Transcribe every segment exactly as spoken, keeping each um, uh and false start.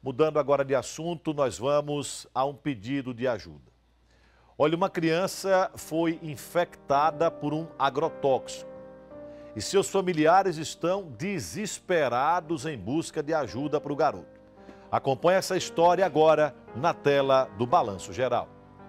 Mudando agora de assunto, nós vamos a um pedido de ajuda. Olha, uma criança foi infectada por um agrotóxico e seus familiares estão desesperados em busca de ajuda para o garoto. Acompanhe essa história agora na tela do Balanço Geral.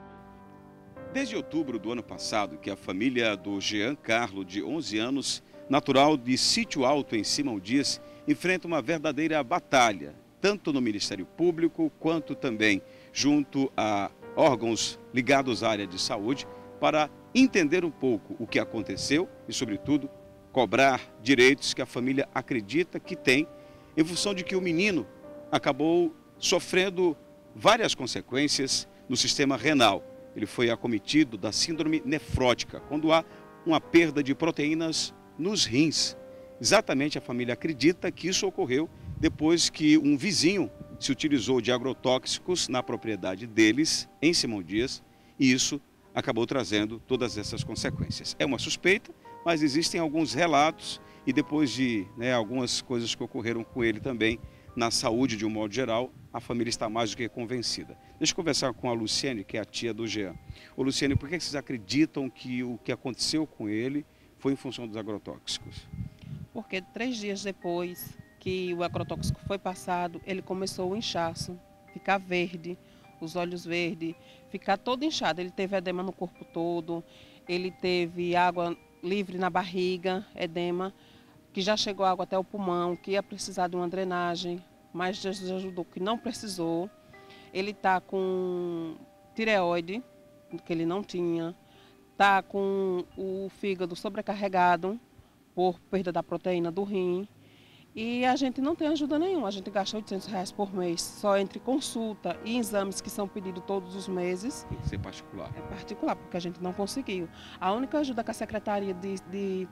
Desde outubro do ano passado, que a família do Jean Carlo, de onze anos, natural de Sítio Alto, em Simão Dias, enfrenta uma verdadeira batalha, tanto no Ministério Público quanto também junto a órgãos ligados à área de saúde, para entender um pouco o que aconteceu e, sobretudo, cobrar direitos que a família acredita que tem, em função de que o menino acabou sofrendo várias consequências no sistema renal. Ele foi acometido da síndrome nefrótica, quando há uma perda de proteínas nos rins. Exatamente, a família acredita que isso ocorreu depois que um vizinho se utilizou de agrotóxicos na propriedade deles, em Simão Dias, e isso acabou trazendo todas essas consequências. É uma suspeita, mas existem alguns relatos e depois de né, algumas coisas que ocorreram com ele também, na saúde de um modo geral, a família está mais do que convencida. Deixa eu conversar com a Luciene, que é a tia do Jean. Ô Luciene, por que vocês acreditam que o que aconteceu com ele foi em função dos agrotóxicos? Porque três dias depois que o agrotóxico foi passado, ele começou o inchaço, ficar verde, os olhos verdes, ficar todo inchado. Ele teve edema no corpo todo, ele teve água livre na barriga, edema, que já chegou água até o pulmão, que ia precisar de uma drenagem, mas Jesus ajudou que não precisou. Ele está com tireoide, que ele não tinha, está com o fígado sobrecarregado por perda da proteína do rim, e a gente não tem ajuda nenhuma. A gente gasta oitocentos reais por mês, só entre consulta e exames que são pedidos todos os meses. Tem que ser particular. É particular, porque a gente não conseguiu. A única ajuda que a Secretaria de, de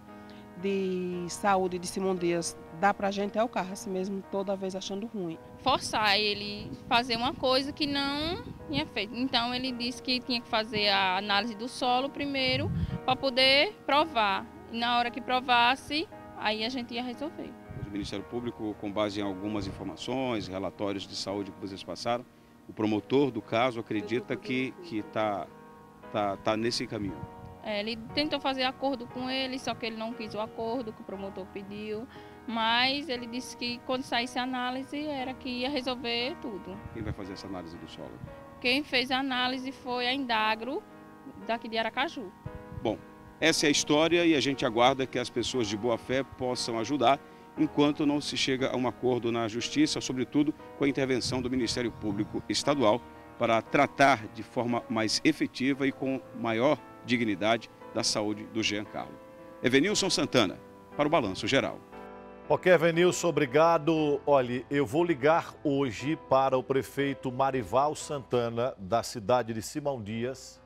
de saúde de Simão Dias dá pra gente é o carro, assim mesmo, toda vez achando ruim. Forçar ele fazer uma coisa que não tinha feito. Então ele disse que tinha que fazer a análise do solo primeiro para poder provar. E na hora que provasse, aí a gente ia resolver. O Ministério Público, com base em algumas informações, relatórios de saúde que vocês passaram, o promotor do caso acredita que está tá, tá nesse caminho. É, ele tentou fazer acordo com ele, só que ele não quis o acordo que o promotor pediu, mas ele disse que quando saísse a análise era que ia resolver tudo. Quem vai fazer essa análise do solo? Quem fez a análise foi a Indagro, daqui de Aracaju. Bom, essa é a história e a gente aguarda que as pessoas de boa fé possam ajudar enquanto não se chega a um acordo na Justiça, sobretudo com a intervenção do Ministério Público Estadual, para tratar de forma mais efetiva e com maior dignidade da saúde do Jean Carlo. Evenilson Santana, para o Balanço Geral. Ok, Evenilson, obrigado. Olha, eu vou ligar hoje para o prefeito Marival Santana, da cidade de Simão Dias,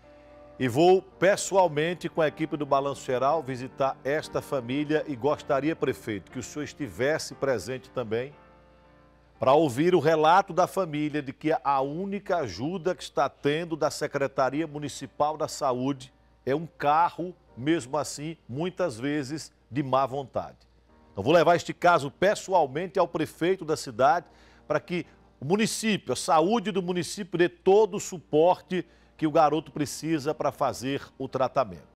e vou pessoalmente com a equipe do Balanço Geral visitar esta família e gostaria, prefeito, que o senhor estivesse presente também para ouvir o relato da família de que a única ajuda que está tendo da Secretaria Municipal da Saúde é um carro, mesmo assim, muitas vezes de má vontade. Então, vou levar este caso pessoalmente ao prefeito da cidade para que o município, a saúde do município, dê todo o suporte que o garoto precisa para fazer o tratamento.